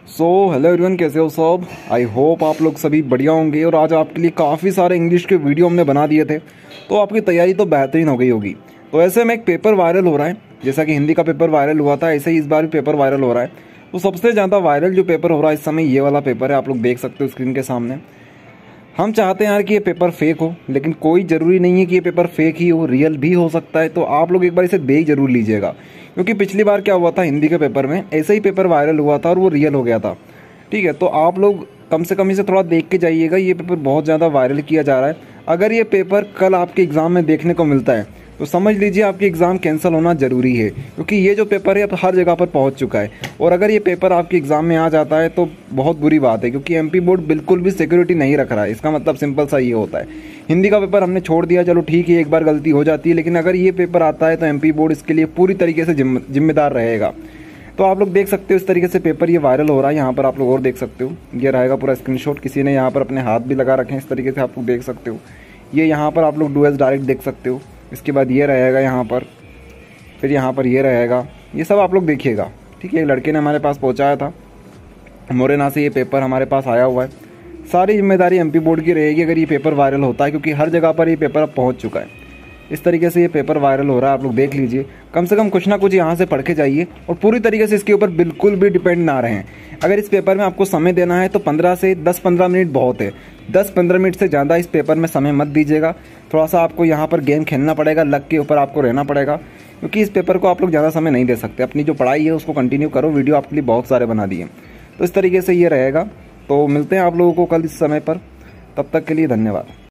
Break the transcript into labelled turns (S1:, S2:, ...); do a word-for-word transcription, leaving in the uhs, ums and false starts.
S1: So hello everyone, कैसे हो सब। आई होप आप लोग सभी बढ़िया होंगे। और आज आपके लिए काफ़ी सारे इंग्लिश के वीडियो हमने बना दिए थे, तो आपकी तैयारी तो बेहतरीन हो गई होगी। तो ऐसे में एक पेपर वायरल हो रहा है, जैसा कि हिंदी का पेपर वायरल हुआ था, ऐसे ही इस बार भी पेपर वायरल हो रहा है। तो सबसे ज़्यादा वायरल जो पेपर हो रहा है इस समय ये वाला पेपर है, आप लोग देख सकते हो स्क्रीन के सामने। हम चाहते हैं यार कि ये पेपर फेक हो, लेकिन कोई ज़रूरी नहीं है कि ये पेपर फेक ही हो, रियल भी हो सकता है। तो आप लोग एक बार इसे देख जरूर लीजिएगा, क्योंकि पिछली बार क्या हुआ था, हिंदी के पेपर में ऐसे ही पेपर वायरल हुआ था और वो रियल हो गया था। ठीक है, तो आप लोग कम से कम इसे थोड़ा देख के जाइएगा। ये पेपर बहुत ज़्यादा वायरल किया जा रहा है। अगर ये पेपर कल आपके एग्ज़ाम में देखने को मिलता है तो समझ लीजिए आपकी एग्ज़ाम कैंसिल होना ज़रूरी है, क्योंकि ये जो पेपर है अब हर जगह पर पहुंच चुका है। और अगर ये पेपर आपके एग्ज़ाम में आ जाता है तो बहुत बुरी बात है, क्योंकि एमपी बोर्ड बिल्कुल भी सिक्योरिटी नहीं रख रहा है। इसका मतलब सिंपल सा ये होता है, हिंदी का पेपर हमने छोड़ दिया, चलो ठीक है, एक बार गलती हो जाती है, लेकिन अगर ये पेपर आता है तो एमपी बोर्ड इसके लिए पूरी तरीके से जिम्मेदार रहेगा। तो आप लोग देख सकते हो इस तरीके से पेपर ये वायरल हो रहा है। यहाँ पर आप लोग और देख सकते हो, ये रहेगा पूरा स्क्रीनशॉट। किसी ने यहाँ पर अपने हाथ भी लगा रखे हैं, इस तरीके से आप लोग देख सकते हो। ये यहाँ पर आप लोग डू एस डायरेक्ट देख सकते हो। इसके बाद ये रहेगा यहाँ पर, फिर यहाँ पर ये रहेगा, ये सब आप लोग देखिएगा। ठीक है, एक लड़के ने हमारे पास पहुँचाया था, मोरेना से ये पेपर हमारे पास आया हुआ है। सारी जिम्मेदारी एमपी बोर्ड की रहेगी अगर ये पेपर वायरल होता है, क्योंकि हर जगह पर ये पेपर अब पहुँच चुका है। इस तरीके से ये पेपर वायरल हो रहा है, आप लोग देख लीजिए। कम से कम कुछ ना कुछ यहाँ से पढ़ के जाइए और पूरी तरीके से इसके ऊपर बिल्कुल भी डिपेंड ना रहें। अगर इस पेपर में आपको समय देना है तो पंद्रह से दस पंद्रह मिनट बहुत है। दस पंद्रह मिनट से ज़्यादा इस पेपर में समय मत दीजिएगा। थोड़ा सा आपको यहाँ पर गेम खेलना पड़ेगा, लक के ऊपर आपको रहना पड़ेगा, क्योंकि इस पेपर को आप लोग ज़्यादा समय नहीं दे सकते। अपनी जो पढ़ाई है उसको कंटिन्यू करो, वीडियो आपके लिए बहुत सारे बना दिए। तो इस तरीके से ये रहेगा। तो मिलते हैं आप लोगों को कल इस समय पर, तब तक के लिए धन्यवाद।